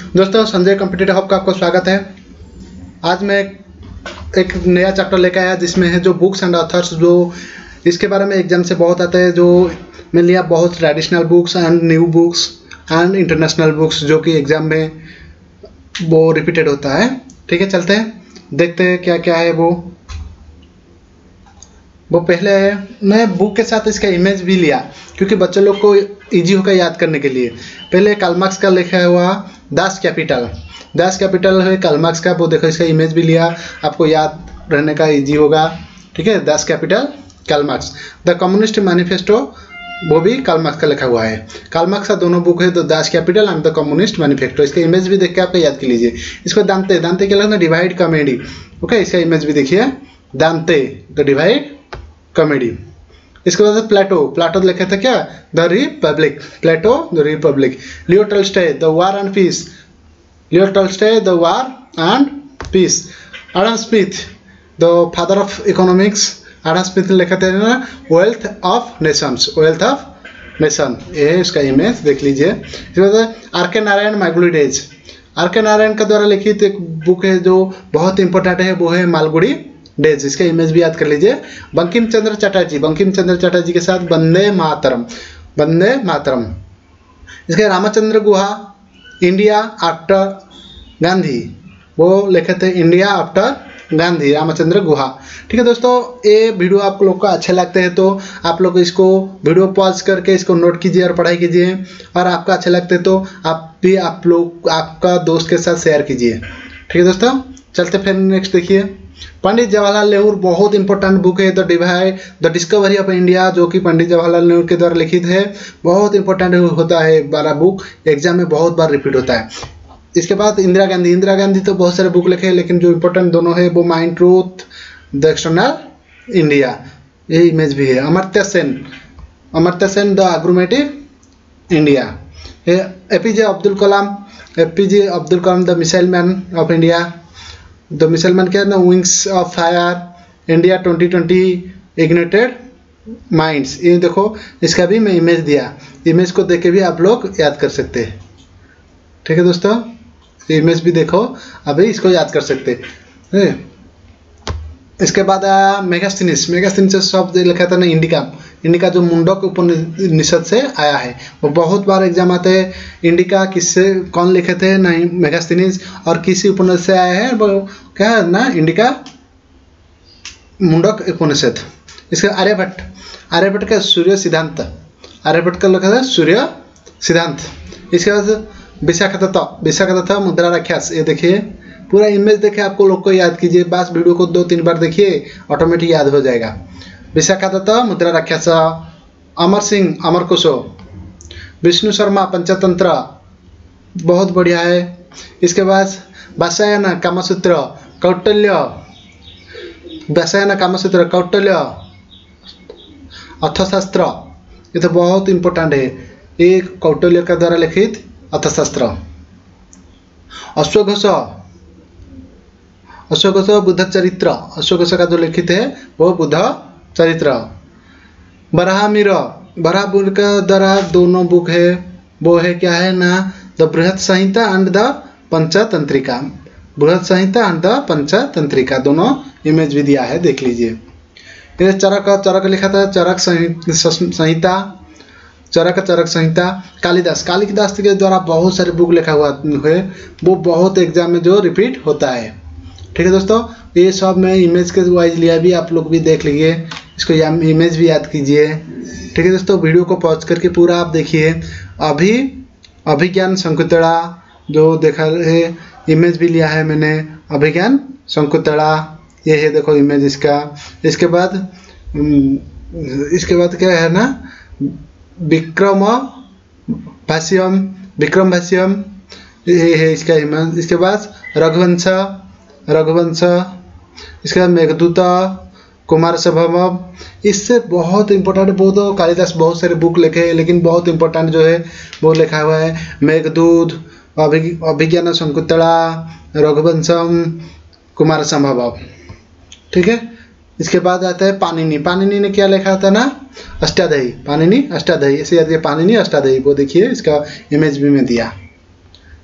दोस्तों, Sanjay competitive hub का आपको स्वागत है। आज मैं एक नया चैप्टर लेकर आया जिसमें है जो बुक्स एंड ऑथर्स, जो इसके बारे में एग्जाम से बहुत आते हैं, जो मैंने लिया बहुत traditional books and new books and international books जो कि एग्जाम में वो रिपीटेड होता है। ठीक है, चलते हैं देखते हैं क्या क्या है। वो पहले मैं बुक के साथ इसका इमेज भी लिया क्योंकि बच्चे लोग को इजी होकर याद करने के लिए। पहले कार्ल मार्क्स का लिखा हुआ दास कैपिटल है कार्ल मार्क्स का, वो देखो इसका इमेज भी लिया, आपको याद रहने का इजी होगा। ठीक है, Das Kapital Karl Marx. The communist Manifesto वो भी कार्ल मार्क्स का लिखा हुआ है। कार्ल मार्क्स का दोनों बुक है, the Das Kapital and the communist Manifesto. इसका इमेज भी देख के आपको याद कर लीजिए। इसको दांते क्या लगना, डिवाइड कॉमेडी। ओके, इसका इमेज भी देखिए, दांते द डिवाइड कॉमेडी। इसके बाद प्लेटो लिखे थे क्या, the Republic, Plato the Republic. Leo Tolstoy the War and Peace. Adam Smith the father of economics, Adam Smith लिखे थे ना वेल्थ ऑफ नेशन। ये है इसका इमेज, देख लीजिए। इसके बाद आर के नारायण मालगुडी डेज। आर के नारायण का द्वारा लिखित एक बुक है जो बहुत इंपॉर्टेंट है, वो है मालगुडी डेज। इसका इमेज भी याद कर लीजिए। बंकिम चंद्र चटर्जी के साथ वंदे मातरम। इसके रामचंद्र गुहा, इंडिया आफ्टर गांधी, वो लिखे थे इंडिया आफ्टर गांधी, रामचंद्र गुहा। ठीक है दोस्तों, ये वीडियो आप लोग को अच्छे लगते हैं तो आप लोग इसको वीडियो पॉज करके इसको नोट कीजिए और पढ़ाई कीजिए, और आपका अच्छे लगते हैं तो आप लोग आपका दोस्त के साथ शेयर कीजिए। ठीक है दोस्तों, चलते फिर नेक्स्ट देखिए। पंडित जवाहरलाल नेहरू बहुत इंपॉर्टेंट बुक है, द डिस्कवरी ऑफ इंडिया, जो कि पंडित जवाहरलाल नेहरू के द्वारा लिखित है। बहुत इंपॉर्टेंट होता है, बारह बुक एग्जाम में बहुत बार रिपीट होता है। इसके बाद इंदिरा गांधी तो बहुत सारे बुक लिखे हैं, लेकिन जो इंपॉर्टेंट दोनों है वो mind truth, the external India, ये इमेज भी है। Amartya Sen the Argumentative India. APJ Abdul Kalam the Missile Man of India. The Missile Man क्या है ना, Wings of fire India 2020 Ignited Minds. ये देखो, इसका भी मैं इमेज दिया, इमेज को देख के भी आप लोग याद कर सकते हैं। ठीक है दोस्तों, इमेज भी देखो, अभी इसको याद कर सकते हैं। इसके बाद आया मेगास्थनीज शब्द लिखा था ना, इंडिका जो मुंडक उपनिषद से आया है। वो बहुत बार एग्जाम आते हैं। इंडिका किससे कौन लिखे थे, नहीं मेगास्थनीज, और किसी उपनिषद से आया है, वो क्या है ना, इंडिका मुंडक उपनिषद। इसके आर्यभट्ट का सूर्य सिद्धांत, आर्यभट्ट का लिखा था सूर्य सिद्धांत। इसके बाद विशाखदत्त मुद्रा राक्षस। ये देखिए, पूरा इमेज देखे आपको लोग को याद कीजिए, बस वीडियो को 2-3 बार देखिए, ऑटोमेटिक याद हो जाएगा। विशाखदत्त मुद्रा राक्षस। अमर सिंह अमरकोशो। विष्णु शर्मा पंचतंत्र, बहुत बढ़िया है। इसके बाद वात्सायन कामसूत्र कौटिल्य अर्थशास्त्र, ये तो बहुत इंपॉर्टेंट है, ये कौटिल्य का द्वारा लिखित अर्थशास्त्र। अश्वघोष बुद्ध चरित्र, अश्वघोष का जो लिखित है वो बुद्ध चरित्र। बराहमीर का द्वारा दोनों बुक है, वो है क्या है ना, द बृहत संहिता एंड द पंचतंत्रिका, दोनों इमेज भी दिया है, देख लीजिए। ये चरक लिखा था, चरक संहिता। कालिदास के द्वारा बहुत सारे बुक लिखा हुआ है, वो बहुत एग्जाम में जो रिपीट होता है। ठीक है दोस्तों, ये सब मैं इमेज के वाइज लिया भी, आप लोग भी देख लीजिए, इसको इमेज भी याद कीजिए। ठीक है दोस्तों, वीडियो को पॉज करके पूरा आप देखिए। अभिज्ञान शकुंतला जो देखा है, इमेज भी लिया है मैंने, अभिज्ञान शकुंतला, ये है देखो इमेज इसका। इसके बाद क्या है ना, विक्रम भाष्यम, ये है इसका इमेज। इसके बाद रघुवंश। इसके बाद मेघदूत, कुमार संभवम। इससे बहुत इंपॉर्टेंट, वो तो कालिदास बहुत सारे बुक लिखे हैं, लेकिन बहुत इंपॉर्टेंट जो है वो लिखा हुआ है मेघदूत, अभिज्ञान शकुंतला, रघुवंशम, कुमार संभवम। ठीक है, इसके बाद आता है पाणिनि ने क्या लिखा था ना, पाणिनि अष्टाध्यायी, इसे याद किया, पाणिनि अष्टाध्यायी, वो देखिए इसका इमेज भी मैं दिया।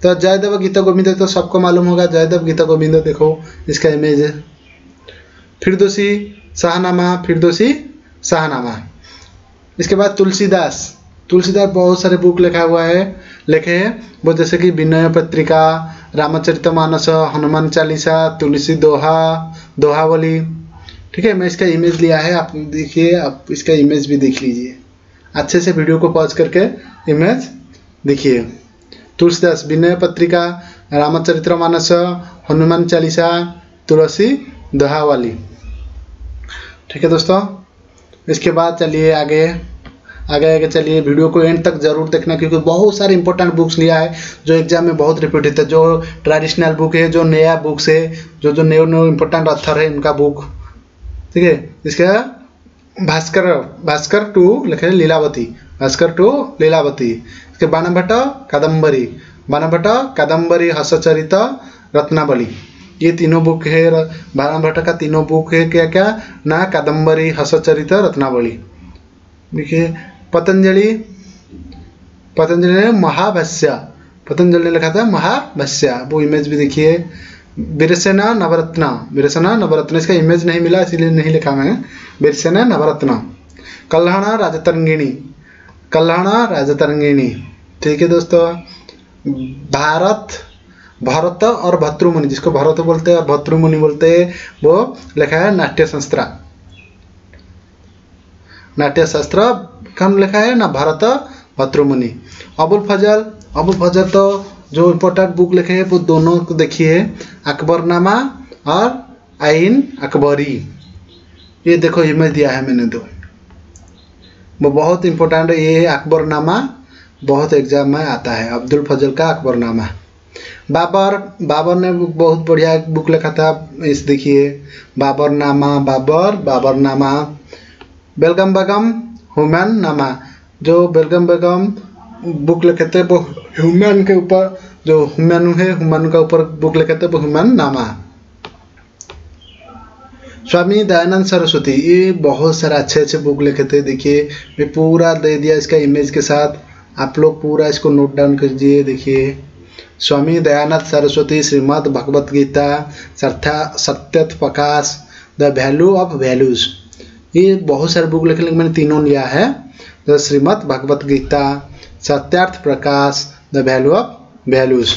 तो जयदेव गीता गोविंद तो सबको मालूम होगा, जयदेव गीता गोविंद देखो इसका इमेज है। फिरदौसी शाहनामा, फिरदौसी शाहनामा। इसके बाद तुलसीदास, तुलसीदास बहुत सारे बुक लिखा हुआ है, लिखे हैं वो, जैसे कि विनय पत्रिका, रामचरितमानस, हनुमान चालीसा, तुलसी दोहा, दोहावली। ठीक है, मैं इसका इमेज लिया है, आप देखिए, आप इसका इमेज भी देख लीजिए अच्छे से, वीडियो को पॉज करके इमेज देखिए। तुलसीदास, विनय पत्रिका, रामचरितमानस, हनुमान चालीसा, तुलसी दोहावली। ठीक है दोस्तों, इसके बाद चलिए आगे आगे चलिए, वीडियो को एंड तक जरूर देखना, क्योंकि बहुत सारे इंपॉर्टेंट बुक्स लिया है जो एग्जाम में बहुत रिपीट होता है, जो ट्रेडिशनल बुक है, जो नया बुक्स है, जो न्यू न्यू इंपॉर्टेंट ऑथर है उनका बुक। ठीक है, इसका भास्कर टू लिखे लीलावती, भास्कर टू लीलावती। इसके बाणभट्ट कादम्बरी, बाणभट्ट कादम्बरी, हसचरित, रत्नावली, ये तीनों बुक है। बाणभट्ट का तीनों बुक है, क्या क्या ना, कादम्बरी, हसचरित, रत्नावली। देखिए पतंजलि, पतंजलि ने महाभाष्य, पतंजलि ने लिखा था महाभाष्य, वो इमेज भी देखिए। वीरसेना नवरत्न, वीरसेना नवरत्न, इसका इमेज नहीं मिला इसीलिए नहीं लिखा मैं, वीरसेना नवरत्न। कल्हण राजतरंगिणी, कल्हण राजतरंगिणी। ठीक है दोस्तों, भरत और भर्तृमुनि, जिसको भरत बोलते हैं और भर्तृमुनि बोलते हैं, वो लिखा है नाट्यशास्त्र, नाट्यशास्त्र कम लिखा है ना, भरत भर्तृमुनि। अबुल फजल, अबुल फजल तो जो इम्पोर्टेंट बुक लिखे हैं वो दोनों को देखिए, अकबरनामा और आइन अकबरी। ये देखो इमेज दिया है मैंने, दो वो बहुत इम्पोर्टेंट है, ये अकबरनामा बहुत एग्जाम में आता है, अब्दुल फजल का अकबरनामा। बाबर, बाबर ने बहुत बढ़िया बुक लिखा था, इस देखिए बाबरनामा, बाबर, बाबरनामा। बेगम बेगम हुमायूं नामा, जो बेगम बेगम बुक लिखे थे वो हुमायूं के ऊपर, जो हुमायूं है हुमायूं का ऊपर बुक लिखे थे वो हुमायूं नामा। स्वामी दयानंद सरस्वती, ये बहुत सारे अच्छे अच्छे बुक लिखे थे, देखिए मैं पूरा दे दिया इसका इमेज के साथ, आप लोग पूरा इसको नोट डाउन कीजिए। देखिए स्वामी Dayanand Saraswati, Shrimad Bhagavad Gita, Satya Prakash, the value of Values, ये बहुत सारे बुक लिखे, मैंने तीनों लिया है, the Shrimad Bhagavad Gita, Satyarth Prakash, the value of Values.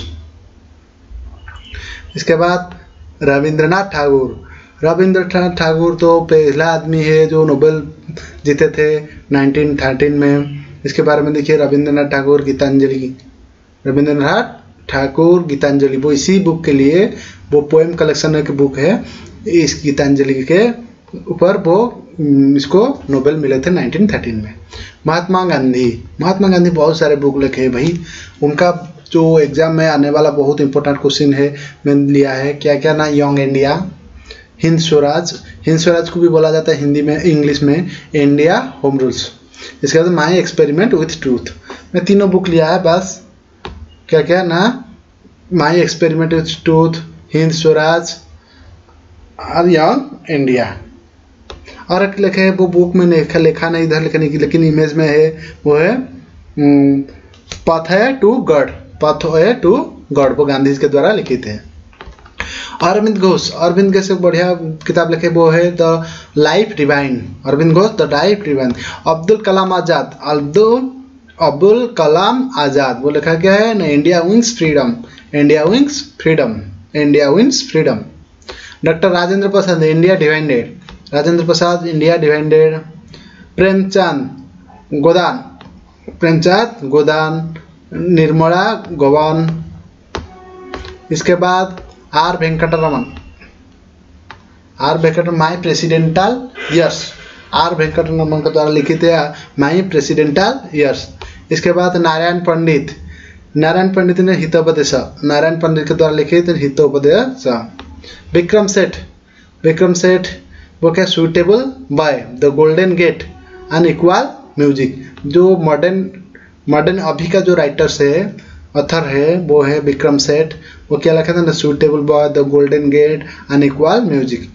इसके बाद रविंद्रनाथ ठाकुर, रविंद्रनाथ ठाकुर तो पहला आदमी है जो नोबेल जीते थे 1913 में। इसके बारे में देखिए, रविंद्रनाथ ठाकुर गीतांजलि, रविंद्रनाथ ठाकुर गीतांजलि, वो इसी बुक के लिए, वो पोएम कलेक्शन की बुक है, इस गीतांजलि के ऊपर वो इसको नोबेल मिले थे 1913 में। महात्मा गांधी, महात्मा गांधी बहुत सारे बुक लिखे हैं भाई, उनका जो एग्जाम में आने वाला बहुत इंपॉर्टेंट क्वेश्चन है, मैंने लिया है क्या क्या ना, यंग इंडिया, हिंद स्वराज, हिंद स्वराज को भी बोला जाता है हिंदी में, इंग्लिश में इंडिया होम रूल्स। इसके बाद माई एक्सपेरिमेंट विथ ट्रूथ, मैं तीनों बुक लिया है बस, क्या क्या ना, My Experiment with Truth, Hind Swaraj और यंग इंडिया। और एक लिखे है वो बुक में लिखा नहीं इधर लिखने की, लेकिन इमेज में है, वो है pathway to God, pathway to God, वो गांधी के द्वारा लिखे थे। अरविंद घोष, अरविंद घोष एक बढ़िया किताब लिखे, वो है the life Divine, Aurobindo Ghosh the life divine. Abdul Kalam Azad, Abdul Kalam Azad, वो लिखा क्या है ना, India wins Freedom, India wins Freedom, India wins freedom. Doctor Rajendra Prasad, India Divided, Rajendra Prasad, India divided. Premchand Godan, Premchand Godan, Nirmala गोवन। इसके बाद R Venkataraman, R Venkataraman, My Presidential Years, R Venkataraman के द्वारा लिखित है माई प्रेसिडेंटल ईयर्स। इसके बाद नारायण पंडित, नारायण पंडित ने हितोपदेश, नारायण पंडित के द्वारा लिखित हितोपदेश। विक्रम सेठ, विक्रम सेठ वो क्या, Suitable Boy, the golden Gate, Unequal Music. जो मॉडर्न अभी का जो राइटर्स है, ऑथर है, वो है विक्रम सेठ, वो क्या लिखा था ना, Suitable boy, the golden Gate, Unequal Music.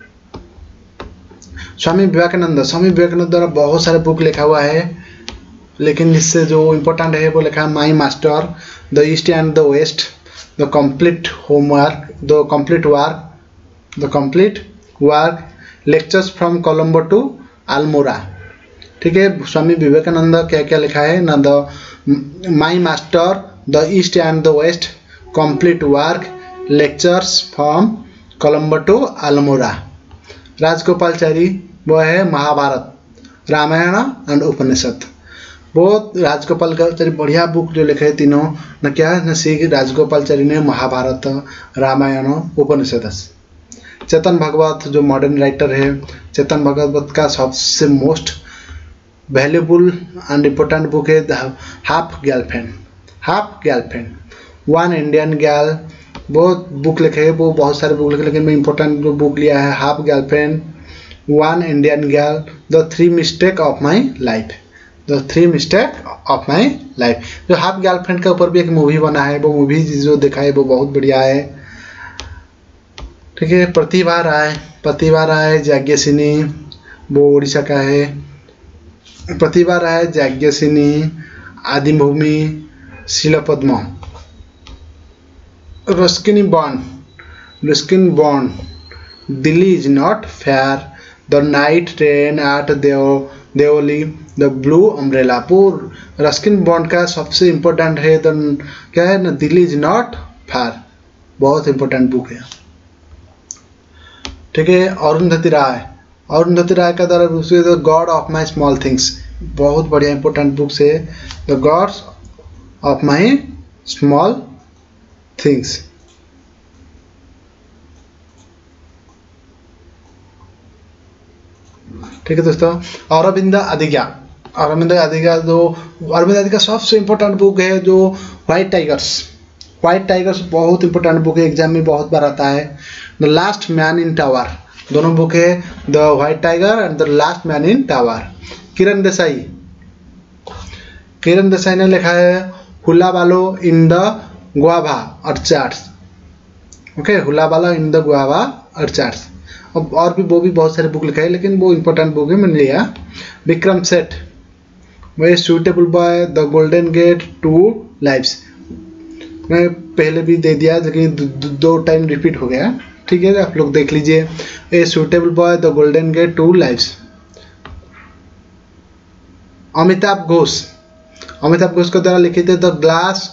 Swami Vivekananda, Swami Vivekananda द्वारा बहुत सारे बुक लिखा हुआ है, लेकिन इससे जो इम्पोर्टेंट है वो लिखा है My Master, the east and the West, the Complete Homework, the Complete work, lectures from Colombo to Almora. ठीक है, स्वामी विवेकानंद क्या क्या लिखा है ना, the My Master, the east and the waste, complete work, lectures from Colombo to Almora. Rajagopalachari वो है महाभारत, रामायण एंड उपनिषद। वो राजगोपालचारी बढ़िया बुक जो लिखे है तीनों न क्या न सी राजगोपालचारी ने महाभारत, रामायण, उपनिषद। चेतन भगवत जो मॉडर्न राइटर है, चेतन भगवत का सबसे most valuable and important book है Half girlfriend, one Indian Girl. वो बुक लिखे है, वो बहुत सारे बुक लिखे, लेकिन मैं इम्पोर्टेंट जो बुक लिया है Half girlfriend, one Indian girl, the 3 mistake of my life, the 3 mistake of my life. जो हाफ गर्लफ्रेंड के ऊपर भी एक मूवी बना है, वो मूवी जो देखा है वो बहुत बढ़िया है। ठीक है, प्रतिभा राय जाग्ञसिनी, वो उड़ीसा का है। Pratibha Ray Yajnaseni, Adibhumi, Shilapadma, Ruskin Bond, Delhi is not fair, the night train at Deoli, the blue umbrella. Ruskin Bond का सबसे इम्पोर्टेंट है क्या है ना, दिल्ली इज नॉट फेयर, बहुत इम्पोर्टेंट बुक है। ठीक है, अरुंधति राय का द्वारा the god of my small things, बहुत बढ़िया इंपॉर्टेंट बुक्स है, the gods of my small things. ठीक है दोस्तों, अरविंद अधिका सबसे इम्पोर्टेंट बुक है जो व्हाइट टाइगर्स बहुत इंपॉर्टेंट बुक है, एग्जाम में बहुत बार आता है। The last man in tower, दोनों बुक है, the white tiger and the last man in tower. Kiran Desai ने लिखा है hullabaloo in the guava orchards. Okay, hullabaloo in the guava orchards. और भी वो भी बहुत सारे बुक लिखा है, लेकिन वो इम्पोर्टेंट बुक है, मैंने लिया। Vikram Seth, a suitable boy, the golden gate, 2 lives. मैं पहले भी दे दिया, लेकिन 2 टाइम रिपीट हो गया। ठीक है, आप लोग देख लीजिए। A suitable boy, the golden gate, 2 lives. Amitabh Ghosh के द्वारा लिखित है the glass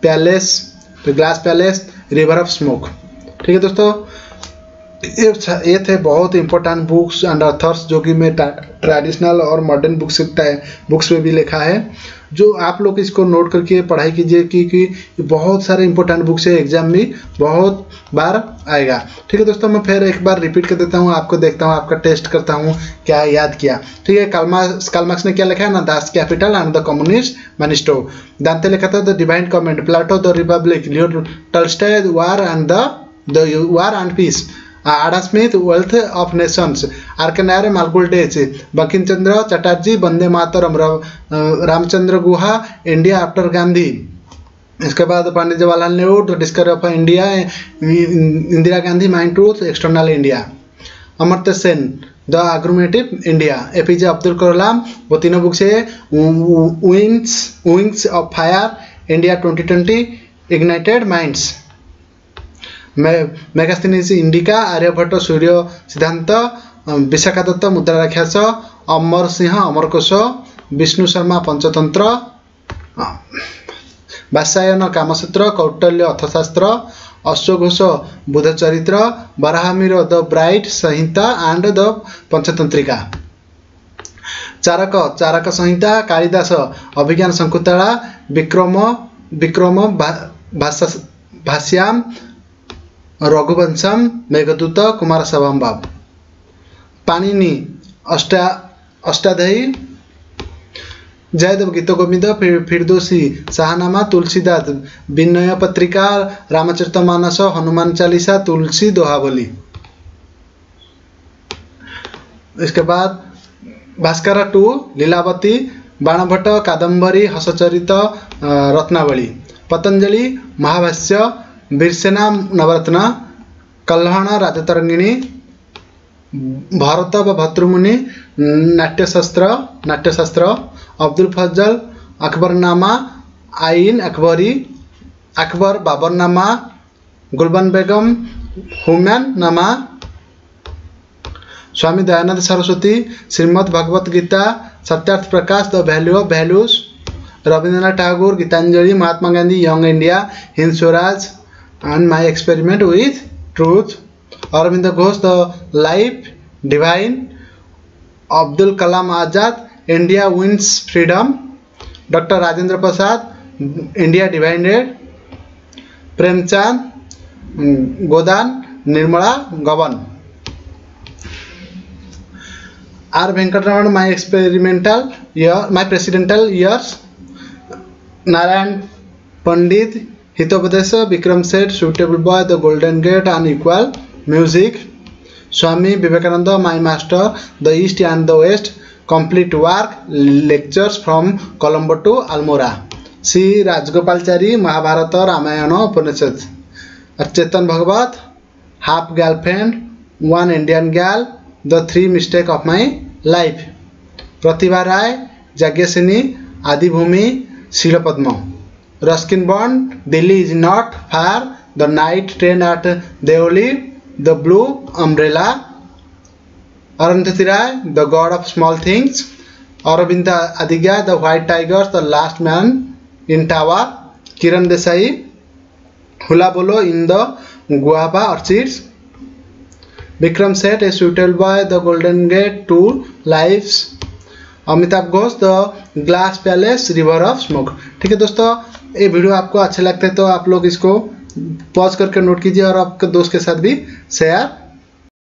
palace, river of smoke. ठीक है दोस्तों, ये थे बहुत इंपॉर्टेंट बुक्स एंड ऑथर्स जो कि मैं ट्रेडिशनल और मॉडर्न बुक्स में भी लिखा है, जो आप लोग इसको नोट करके पढ़ाई कीजिए कि बहुत सारे इंपॉर्टेंट बुक्स है, एग्जाम में बहुत बार आएगा। ठीक है दोस्तों, मैं फिर एक बार रिपीट कर देता हूँ, आपको देखता हूँ, आपका टेस्ट करता हूँ क्या याद किया। ठीक है, कार्ल मार्क्स ने क्या लिखा है ना, Das Kapital and the communist manifesto. Dante लिखा था the divine comment, Plato the Republic, Leo Tolstoy war and peace, Adam Smith wealth of nations, आर्केनायर Malgudi days, Bankim Chandra Chatterjee Vande Mataram, Ramachandra Guha India after Gandhi. इसके बाद Pandit Jawaharlal Nehru the discovery of India, Indira Gandhi mind truth, external India. Amartya Sen the argumentative India, APJ Abdul Kalam, वो तीनों books है। Wings of fire, India 2020, ignited minds. Megasthenes Indica, Aryabhata Surya Siddhanta, Vishakha Dutt मुद्रा राख्यास, अमर सिंह अमरकोश, विष्णु शर्मा पंचतंत्र, वात्सायन कामसूत्र, कौटल्य अर्थशास्त्र, अश्वघोष Buddhacharita, Varahamihira the Brihat Samhita and the Panchatantra. Charaka Samhita, Kalidasa Abhijnana Shakuntala, Vikrama भाष्याम, रघुवंशम, मेघदूत, कुमार सभम्बाब। पाणिनि अष्टाध्यायी, जयदेव गीत गोविंद, फिरदौसी, शाहनामा, तुलसीदास, विनय पत्रिका, रामचरितमानस, हनुमान चालीसा, तुलसी दोहावली। इसके बाद भास्कर 2, लीलावती, बाणभट्ट, कादम्बरी, हसचरित, रत्नावली। पतंजलि महाभाष्य, वीरसेना नवरत्न, कल्हण राजतरंगिणी, भरत व भर्तृमुनि नाट्यशास्त्र, अब्दुल फजल अकबरनामा, आइन Akbari, Akbar Baburnama, गुलबन Begum, Humayun Nama, Swami Dayanand Saraswati, Shrimad Bhagavad Gita, Satyarth Prakash, the value of values, Rabindranath Tagore, Gitanjali, Mahatma Gandhi, young India, Hind Swaraj and my experiment with truth, Aurobindo Ghosh, the life divine, Abdul Kalam Azad, India wins freedom, doctor Rajendra Prasad, India divided, Premchand, Godan, Nirmala Gaban, R Venkataraman, my experimental year, my presidential years, Narayan Pandit, Hitopadesha, Vikram Seth, suitable boy, the golden gate and equal music, Swami Vivekananda, my master, the east and the waste, complete work, lectures from Colombo to Almora, Shri Rajagopalachari, Mahabharata Ramayana Upanishad, Chetan Bhagat, half girlfriend, one Indian girl, the three mistake of my life, Pratibha Ray, Yajnaseni, Adibhumi, Shilapadma, Ruskin Bond, Delhi is not far, the night train at Deoli, the blue umbrella, Arundhati Roy, the god of small things, Aravind अधिज्ञा, the white tigers, the last man in tower, Kiran Desai, hullabaloo in the guava orchids, Vikram Seth, a suitable boy, the golden gate, two lives, Amitabh Ghosh, the glass palace, river of smoke. ठीक है दोस्तों, ये video आपको अच्छे लगते हैं तो आप लोग इसको पॉज करके नोट कीजिए और आपके दोस्त के साथ भी शेयर